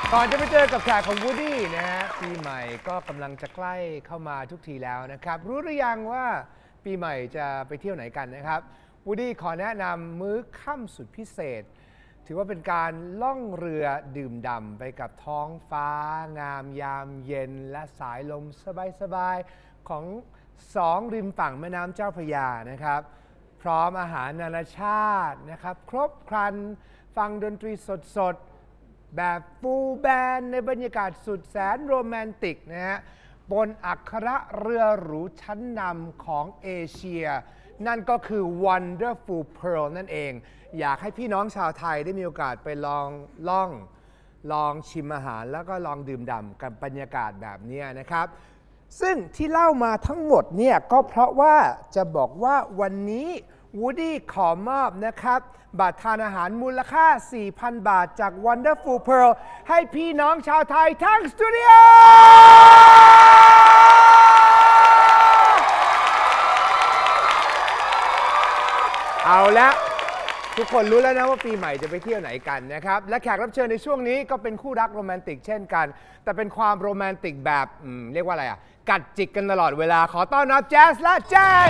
ก่อนจะไปเจอกับแขกของวูดดี้นะฮะปีใหม่ก็กำลังจะใกล้เข้ามาทุกทีแล้วนะครับรู้หรือยังว่าปีใหม่จะไปเที่ยวไหนกันนะครับวูดดี้ขอแนะนำมื้อค่ำสุดพิเศษถือว่าเป็นการล่องเรือดื่มด่ำไปกับท้องฟ้างามยามเย็นและสายลมสบายๆของสองริมฝั่งแม่น้ำเจ้าพระยานะครับพร้อมอาหารนานาชาตินะครับครบครันฟังดนตรีสดๆแบบฟูลแบนด์ในบรรยากาศสุดแสนโรแมนติกนะฮะบนอัครเรือหรูชั้นนำของเอเชียนั่นก็คือ Wonderful Pearl นั่นเองอยากให้พี่น้องชาวไทยได้มีโอกาสไปลองชิมอาหารแล้วก็ลองดื่มด่ำกับบรรยากาศแบบนี้นะครับซึ่งที่เล่ามาทั้งหมดเนี่ยก็เพราะว่าจะบอกว่าวันนี้วูดดี้ขอมอบนะครับบัตรทานอาหารมูลค่า 4,000 บาทจาก Wonderful Pearl ให้พี่น้องชาวไทยทั้งสตูดิโอเอาละทุกคนรู้แล้วนะว่าปีใหม่จะไปเที่ยวไหนกันนะครับและแขกรับเชิญในช่วงนี้ก็เป็นคู่รักโรแมนติกเช่นกันแต่เป็นความโรแมนติกแบบเรียกว่าอะไรกัดจิกกันตลอดเวลาขอต้อนรับแจ๊สและแจง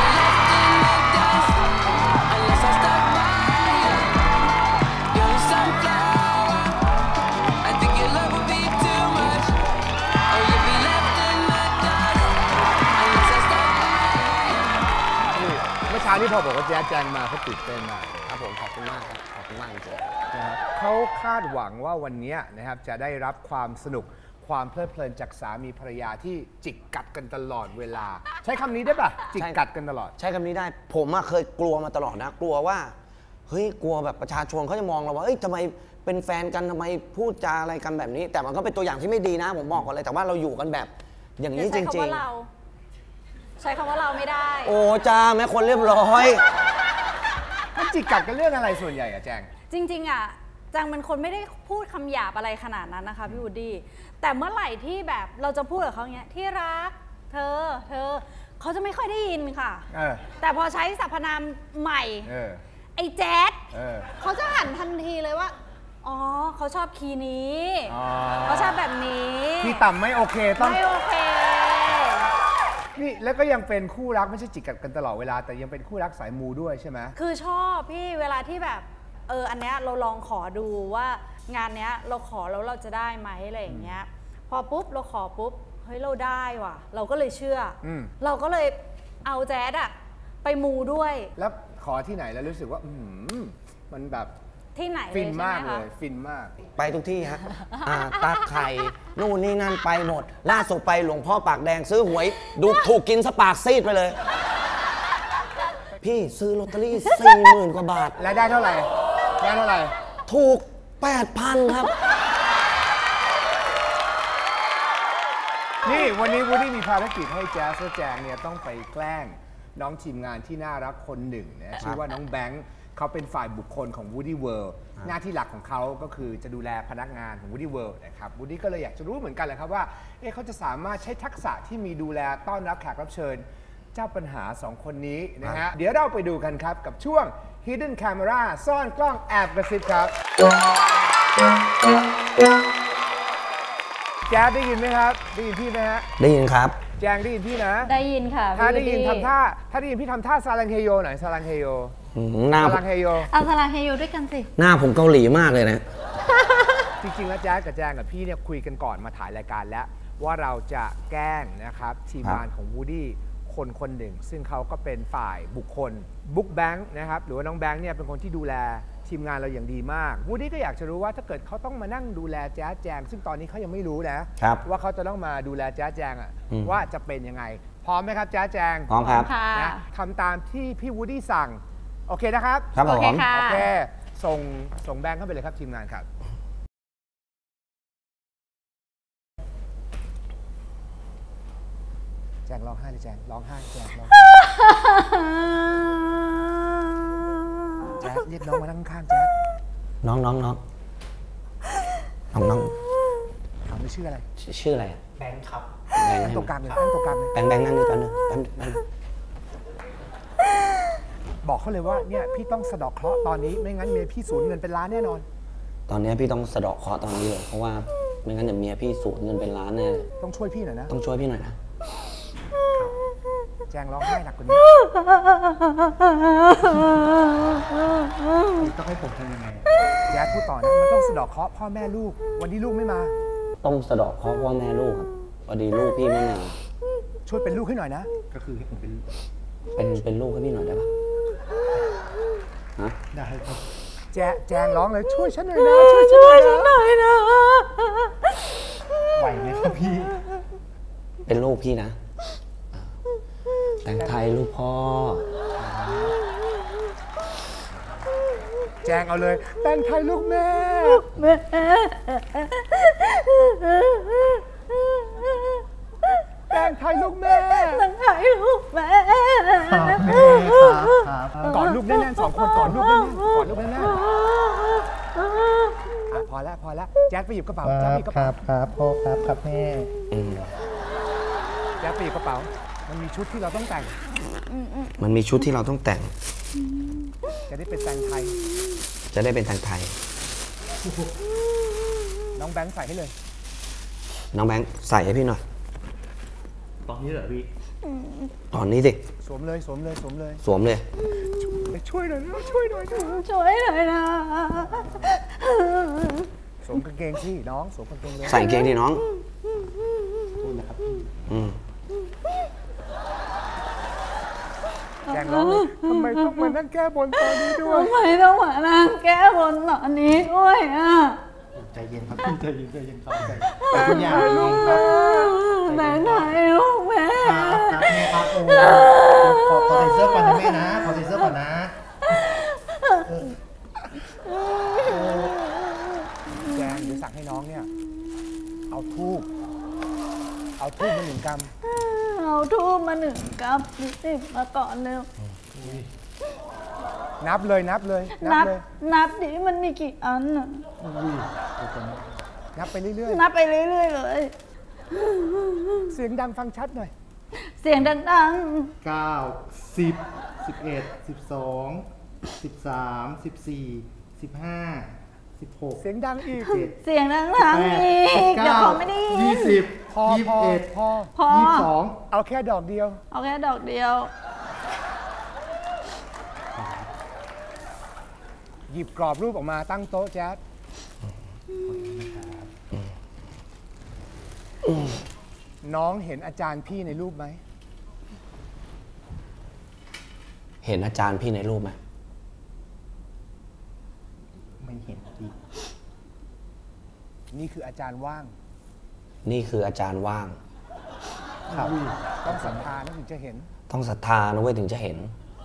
เช้าที่พอบอกว่าแจ๊สแจงมาเขาตื่นเต้นมากครับผมขอบคุณมากครับขอบคุณมากจริงๆนะครับเขาคาดหวังว่าวันนี้นะครับจะได้รับความสนุกความเพลิดเพลินจากสามีภรรยาที่จิกกัดกันตลอดเวลาใช้คำนี้ได้ปะจิกกัดกันตลอดใช้คำนี้ได้ผมเคยกลัวมาตลอดนะกลัวว่าเฮ้ยกลัวแบบประชาชนเขาจะมองเราว่าเอ้ยทำไมเป็นแฟนกันทำไมพูดจาอะไรกันแบบนี้แต่มันก็เป็นตัวอย่างที่ไม่ดีนะผมบอกก่อนเลยแต่ว่าเราอยู่กันแบบอย่างนี้จริงๆใช้คำว่าเราไม่ได้โอ้จ้าแม่คนเรียบร้อยมันจิกกัดกันเรื่องอะไรส่วนใหญ่อะแจงจริงๆอะจังเป็นคนไม่ได้พูดคำหยาบอะไรขนาดนั้นนะคะพี่วูดดี้แต่เมื่อไหร่ที่แบบเราจะพูดกับเขาอย่างเงี้ยที่รักเธอเขาจะไม่ค่อยได้ยินค่ะแต่พอใช้สรรพนามใหม่ไอ้แจ๊ดเขาจะหันทันทีเลยว่าอ๋อเขาชอบคีย์นี้เขาชอบแบบนี้ที่ต่ำไม่โอเคต้องไม่โอเคนี่แล้วก็ยังเป็นคู่รักไม่ใช่จิกกัดกันตลอดเวลาแต่ยังเป็นคู่รักสายมูด้วยใช่ไหมคือชอบพี่เวลาที่แบบอันเนี้ยเราลองขอดูว่างานเนี้ยเราขอแล้วเราจะได้ไหมอะไรอย่างเงี้ยพอปุ๊บเราขอปุ๊บเฮ้ยเราได้ว่ะเราก็เลยเชื่อเราก็เลยเอาแจ๊ดอะไปมูด้วยแล้วขอที่ไหนแล้วรู้สึกว่ามันแบบที่ไหนฟินมากเลยฟินมากไปทุกที่ฮะตาไข่นู่นนี่นั่นไปหมดล่าสุดไปหลวงพ่อปากแดงซื้อหวยดูถูกกินสปากซีดไปเลยพี่ซื้อลอตเตอรี่ 40,000 กว่าบาทแล้วได้เท่าไหร่ถูก 8,000 ครับนี่วันนี้วูดดี้มีภารกิจให้แจ๊สและแจงเนี่ยต้องไปแกล้งน้องทีมงานที่น่ารักคนหนึ่งนะชื่อว่าน้องแบงค์เขาเป็นฝ่ายบุคคลของ Woody World หน้าที่หลักของเขาก็คือจะดูแลพนักงานของ Woody World นะครับ Woody ก็เลยอยากจะรู้เหมือนกันเลยครับว่าเขาจะสามารถใช้ทักษะที่มีดูแลต้อนรับแขกรับเชิญเจ้าปัญหา2คนนี้นะฮะเดี๋ยวเราไปดูกันครับกับช่วง Hidden Camera ซ่อนกล้องแอบกระซิบครับแจ๊ดได้ยินไหมครับได้ยินพี่ไหมฮะได้ยินครับแจงได้ยินพี่นะได้ยินค่ะถ้าได้ยินทำท่าถ้าได้ยินพี่ทำท่าซาลังเฮโยหน่อยซาลังเฮโยหน้าซาลังเฮโยเอาซาลังเฮโยด้วยกันสิหน้าผมเกาหลีมากเลยนะจริงๆแล้วแจ๊ดกับแจงกับพี่เนี่ยคุยกันก่อนมาถ่ายรายการแล้วว่าเราจะแกล้งนะครับทีมงานของ Woody คนหนึ่งซึ่งเขาก็เป็นฝ่ายบุคคลบุ๊กแบงค์นะครับหรือว่าน้องแบงค์เนี่ยเป็นคนที่ดูแลทีมงานเราอย่างดีมาก Woody ก็อยากจะรู้ว่าถ้าเกิดเขาต้องมานั่งดูแลแจ๊ดแจงซึ่งตอนนี้เขายังไม่รู้นะว่าเขาจะต้องมาดูแลแจ๊ดแจงว่าจะเป็นยังไงพร้อมไหมครับแจ๊ดแจงพร้อมครับนะทำตามที่พี่ Woody สั่งโอเคนะครับโอเคค่ะโอเคส่งแบงค์เข้าไปเลยครับทีมงานครับแจงร้องไห้เลยแจงร้องไห้แจงร้องไห้แจ๊ดเรียกน้องมานั่งข้างแจ๊ดน้องถามไม่ชื่ออะไรชื่ออะไรแบงค์ครับนั่งตรงกลางเลยนั่งตรงกลางเลยแบงค์นั่งนี่แป๊บนึงบอกเขาเลยว่าเนี่ยพี่ต้องสะดอกเคราะห์ตอนนี้ไม่งั้นเมียพี่สูญเงินเป็นล้านแน่นอนตอนนี้พี่ต้องสะเดาะเคราะห์ตอนนี้เลยเพราะว่าไม่งั้นเดี๋ยวเมียพี่สูญเงินเป็นล้านแน่เลยต้องช่วยพี่หน่อยนะต้องช่วยพี่หน่อยนะแจงร้องไห้หนักกว่านี้ต้องให้ผมทำยังไงแจ๊ดพูดต่อนะมันต้องสะเดาะเคราะห์พ่อแม่ลูก วันที่ลูกไม่มาต้องสะเดาะเคราะห์พ่อแม่ลูกครับพอดีลูกพี่ไม่มาช่วยเป็นลูกให้หน่อยนะก็คือให้ผมเป็นเป็นลูกให้พี่หน่อยได้ปะฮะได้ครับแจงร้องเลยช่วยฉันหน่อยนะช่วยฉันหน่อยนะไหวไหมครับพี่เป็นลูกพี่นะแต่งไทยลูกพ่อแจงเอาเลยแต่งไทยลูกแม่แม่แต่งไทยลูกแม่ตั้งใจลูกแม่ครับแม่ครับครับกอดลูกแน่นๆ2 คนกอดลูกแน่นๆกอดลูกแน่นๆอ่ะพอแล้วแจ๊ดไปหยิบกระเป๋าแจ๊ดไปหยิบกระคเป๋ารับครับพ่อครับแม่แจ๊ดไปหยิบกระเป๋ามันมีชุดที่เราต้องแต่งมันมีชุดที่เราต้องแต่งจะได้เป็นแต่งไทยจะได้เป็นทางไทยน้องแบงค์ใส่ให้เลยน้องแบงค์ใส่ให้พี่หน่อยตอนนี้เหรอพี่ตอนนี้สิสวมเลยสวมเลยช่วยหน่อยนะช่วยหน่อยนะช่วยหน่อยนะสวมกางเกงสิน้องสวมกางเกงเลยใส่กางเกงดิน้องพูดนะครับพี่อืมแจงร้องเลยทำไมต้องมานั่งแก้บนตอนนี้ด้วยทำไมต้องมานั่งแก้บนตอนนี้ด้วยอ่ะใจเย็นครับพี่ใจเย็นครับใจทุกอย่างเองครับแม่ไหนลูกแม่ครับแม่ครับโอ้ขอใส่เสื้อก่อนนะแม่นะขอใส่เสื้อก่อนนะแจงเดี๋ยวสั่งให้น้องเนี่ย เอาทูบมา1 กรัมเอาทูบมา1 กับ10มาก่อนเร็วนับเลยนับเลยนับดิมันมีกี่อันน่ะนับไปเรื่อยนับไปเรื่อยๆเลยๆเสียงดังฟังชัดหน่อยเสียงดัง 9 10 11 12 13 14 15 16 เสียงดังอีกๆ เสียงดังๆอีกเดี๋ยวเขาไม่ได้ยิน 20 พอพอ 22 เอาแค่ดอกเดียวเอาแค่ดอกเดียวหยิบกรอบรูปออกมาตั้งโต๊ะแจ๊ดน้องเห็นอาจารย์พี่ในรูปไหมเห็นอาจารย์พี่ในรูปไหมไม่เห็นพี่นี่คืออาจารย์ว่างนี่คืออาจารย์ว่างครับต้องศรัทธานะถึงจะเห็นต้องศรัทธานะเว้ยถึงจะเห็น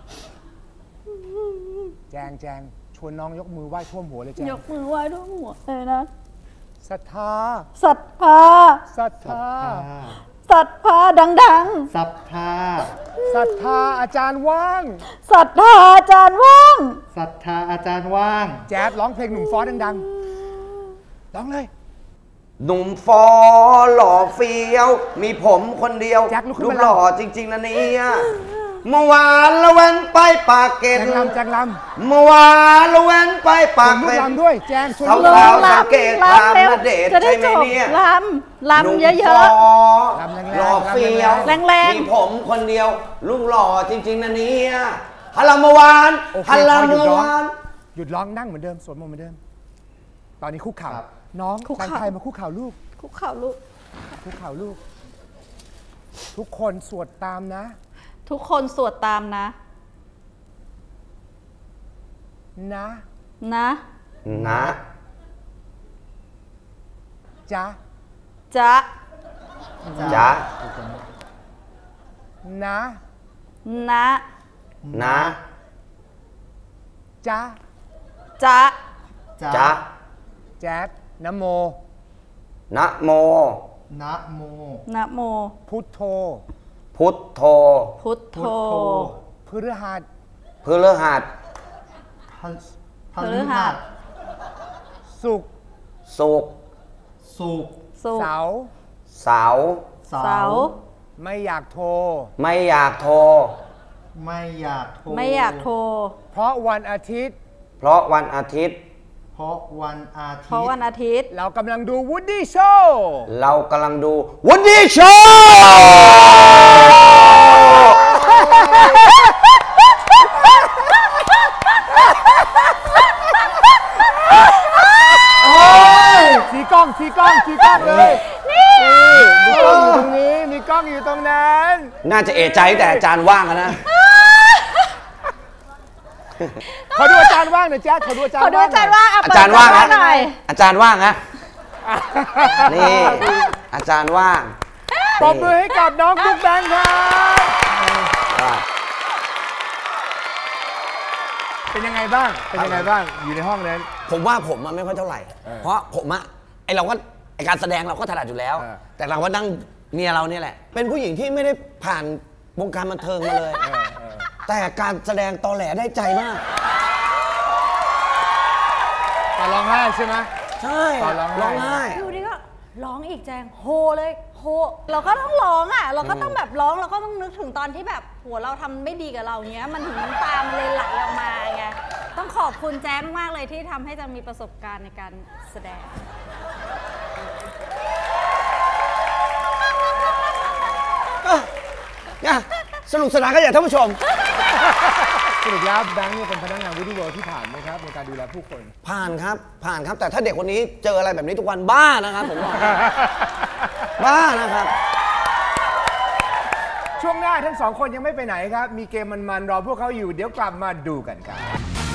แจงชวนน้องยกมือไหว้ท่วมหัวเลยแจงยกมือไหว้ทุกหัวเลยนะศรัทธาศรัทธาศรัทธาศรัทธาดังศรัทธาศรัทธาอาจารย์ว่างๆศรัทธาอาจารย์ว่างศรัทธาอาจารย์ว่างแจ๊ดร้องเพลงหนุ่มฟอสดังๆร้องเลยหนุ่มฟอหล่อเฟี้ยว มีผมคนเดียวแจ็คลุกขึ้นรูมาปหล่อจริง ๆนะเนี่ยเมื่อวานละเว้นไปปากเกร็ดแจงลเมื่อวานละเว้นไปำปากชวนเกลูร็กดลำด้วย แจงชวนเขาลูกสาวลำสังเกตลำเร็วตามณเดชน์จะได้ใช่ไหมจบเนี่ยลำเยอะลำแรงๆหล่อเฟี้ยวแรงๆมีผมคนเดียวลูกหล่อจริง ๆนะเนี่ยฮัลโหลเมื่อวานโอเคฮัลโหลพอหยุดเมื่อร้องวานหยุดร้องนั่งเหมือนเดิมสวดมนต์เหมือนเดิม ตอนนี้คุกเข่าครับน้องคุกแต่งเข่าไทยมาคุกเข่าลูกๆคุกเข่าลูกคุกเข่าลูก ทุกคนสวดตามนะทุกคนสวดตามนะนะนะนะจ๊ะจ๊ะจ๊ะนะนะนะจ๊ะจ๊ะจ๊ะแจ๊ดนะโมนะโมนะโมนะโมพุทโธพุทโธพุทโธพฤหัสพฤหัสพฤหัสศุกร์ศุกร์ศุกร์ศุกเสาร์ร์เสาร์เสาร์ไม่อยากโทรไม่อยากโทรไม่อยากโทรไม่อยากโทรเพราะวันอาทิตย์เพราะวันอาทิตย์เพราะวันอาทิตย์เพราะวันอาทิตย์เรากำลังดู Woody Show เรากำลังดู Woody Show สีกล้องเลยนี่มีกล้องอยู่ตรงนี้มีกล้องอยู่ตรงนั้นน่าจะเอะใจแต่อาจารย์ว่างอะนะขอดูอาจารย์ว่างหน่อยแจ๊คขอดูอาจารย์ขอดูอาจารย์ว่างอาจารย์ว่างเปิดนะหน่อยอาจารย์ว่างฮะนี่อาจารย์ว่างปรบมือให้กับน้องบุ๊กแบงค์ครับเป็นยังไงบ้างอยู่ในห้องนั้นผมว่าผมอะไม่ค่อยเท่าไหร่ เพราะผมอะไอการแสดงเราก็ถนัดอยู่แล้ว แต่เราว่านั่งเมียเราเนี่ยแหละ เป็นผู้หญิงที่ไม่ได้ผ่านวงการบันเทิงมาเลย แต่การแสดงตอแหลได้ใจมากแต่ร้องไห้ใช่ไหมใช่ร้องไห้อยู่ดีก็ร้องอีกแจงโฮเลยโฮเราก็ต้องร้องอ่ะเราก็ต้องแบบร้องเราก็ต้องนึกถึงตอนที่แบบหัวเราทำไม่ดีกับเราเงี้ยมันถึงน้ำตามันเลยไหลออกมาไงต้องขอบคุณแจ๊มากเลยที่ทำให้จังมีประสบการณ์ในการแสดงสนุกสนานกันอย่างท่านผู้ชมสรุปแล้วแบงค์เนี่ยเป็นพนักงาน Woody World ที่ผ่านไหมครับในการดูแลผู้คนผ่านครับแต่ถ้าเด็กคนนี้เจออะไรแบบนี้ทุกวันบ้านะครับผมบอกบ้านะครับช่วงหน้าทั้งสองคนยังไม่ไปไหนครับ มีเกมมันๆรอพวกเขาอยู่เดี๋ยวกลับมาดูกันครับ